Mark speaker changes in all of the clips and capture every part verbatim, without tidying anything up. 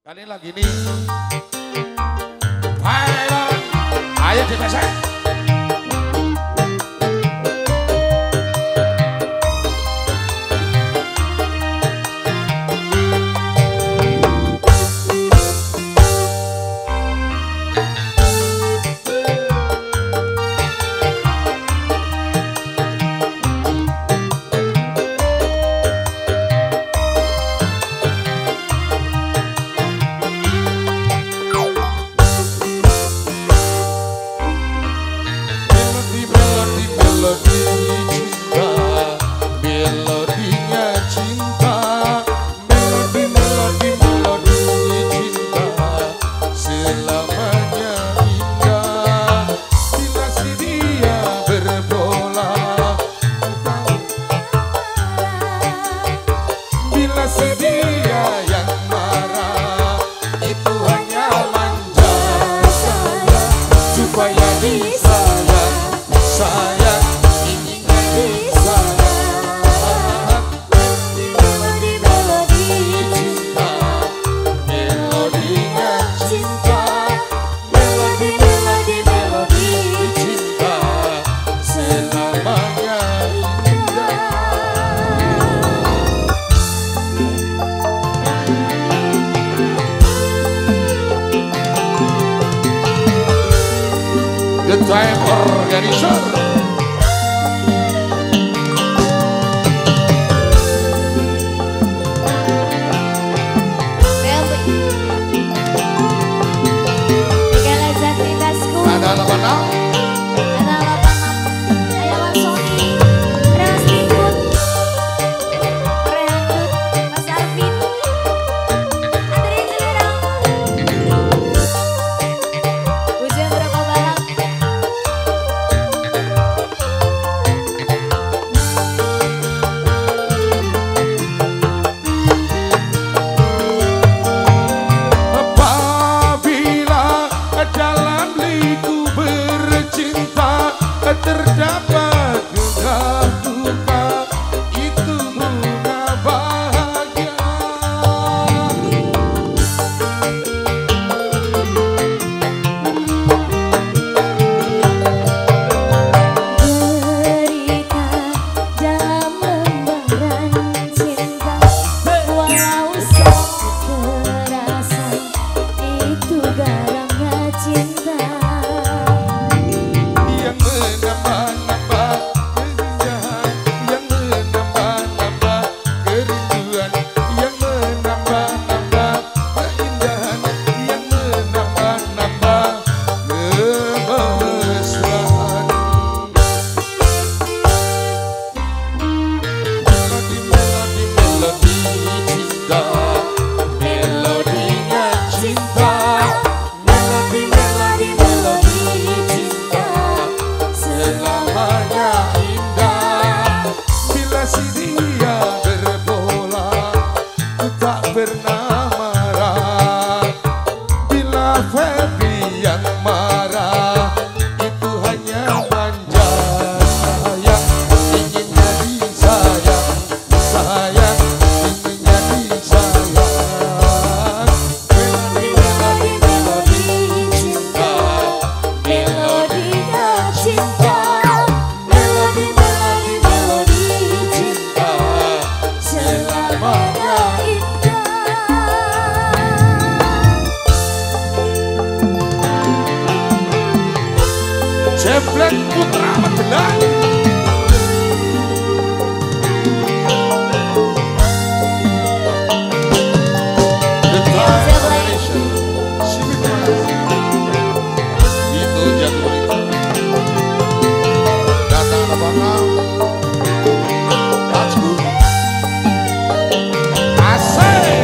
Speaker 1: Kali ini lagi nih. Pilot. Ayo dipesek. The Time Organizer. Ada delapan enam.
Speaker 2: Ada delapan enam. Ayawan Sony. Rewas Ribut. Rehanut. Mas Arvin. Andri Celirang. Ujian berapa balap?
Speaker 1: Terdapat juga duka, itu bunga bahagia.
Speaker 2: Derita dalam lembaran cinta, walau sakit terasa, itu garamnya cinta.
Speaker 1: Yang menambah-nambah keindahan, yang menambah-nambah kerinduan, yang menambah-nambah keindahan, yang menambah-nambah kemesraan. Melodi, melodi, melodi cinta, melodinya cinta. Melodi, melodi, melodi cinta, selamanya indah. Bila si dia berbola, ku tak pernah marah. Bila Feby yang marah, itu hanya manja. Sayang, ingin jadi sayang, sayang, ingin jadi sayang. Melodi, melodi, melodi cinta,
Speaker 2: Melodinya cinta,
Speaker 1: melodi, melodi, melodi cinta, selamanya.
Speaker 2: indah.
Speaker 1: Jeblek Putra Magelang. The Time Organizer. Itu jatuh itu. Datang apakah? Let's go. Asik.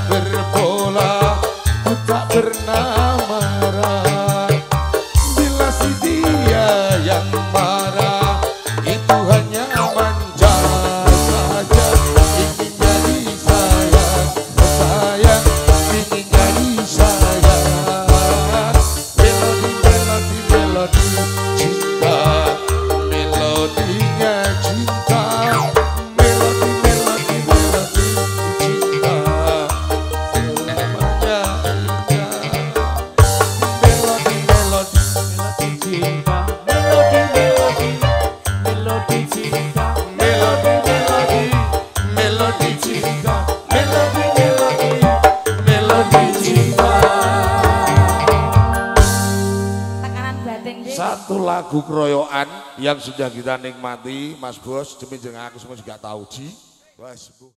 Speaker 1: berbola, ku tak pernah marah. Bila si dia yang marah, itu hanya manja saja. Ingin jadi sayang, sayang, ingin jadi sayang. Melodi, melodi, melodi cinta, melodinya cinta. Melodi, melodi, melodi cinta, selamanya indah. Melodi, melodi, melodi cinta, melodi, melodi, melodi cinta, melodi, melodi, melodi cinta, melodi, melodi, melodi cinta.
Speaker 2: Tekanan batin deh.
Speaker 1: Satu lagu keroyokan yang sudah kita nikmati, Mas Bos, demi jeneng aku semua juga tahu Ji. Wes, Bu.